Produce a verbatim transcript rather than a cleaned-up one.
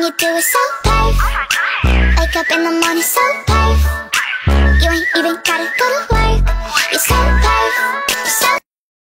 you do it so perfect. Wake up in the morning so